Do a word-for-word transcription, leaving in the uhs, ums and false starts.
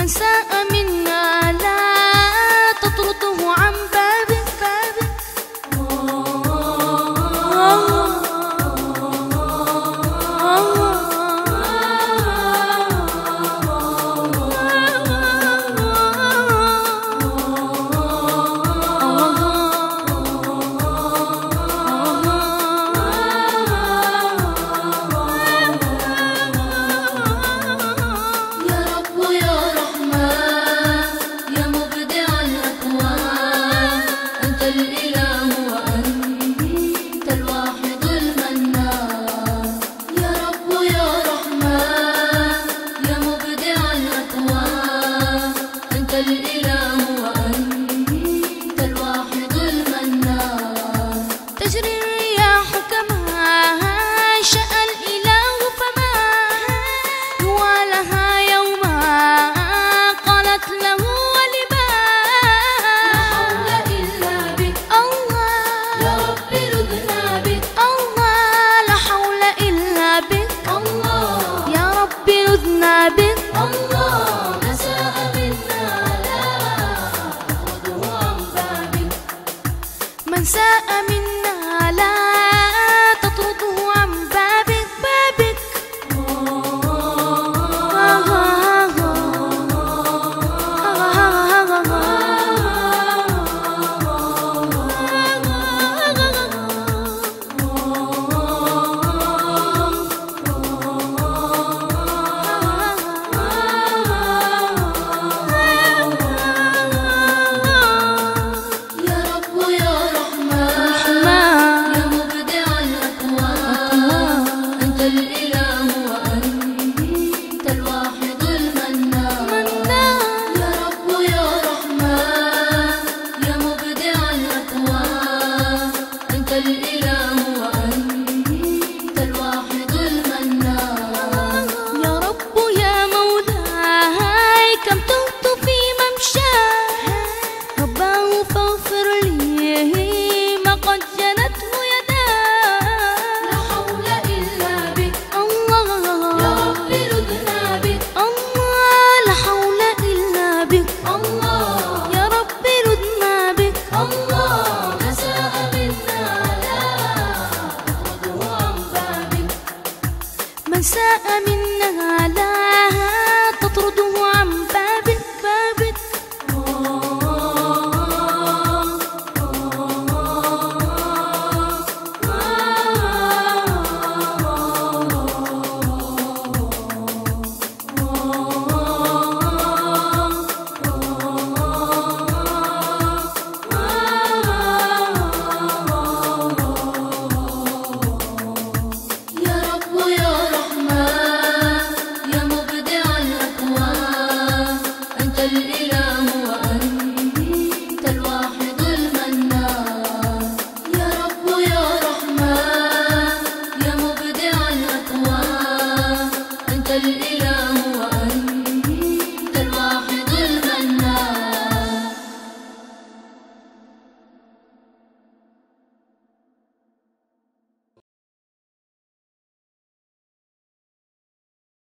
ساء منا لا تطرده عن بابك بابك. تجري الرياح كما شاء الإله فما يوى لها يوما قالت له ولما. لا حول إلا بك الله يا رب لذنا بك الله. لا حول إلا بك الله يا رب لذنا بك الله. ما ساء منا لا تطرده عن بابك. من ساء منا لا تطرده عن بابك بابك. من ساء منا لا تطرده عن بابك بابك. الإله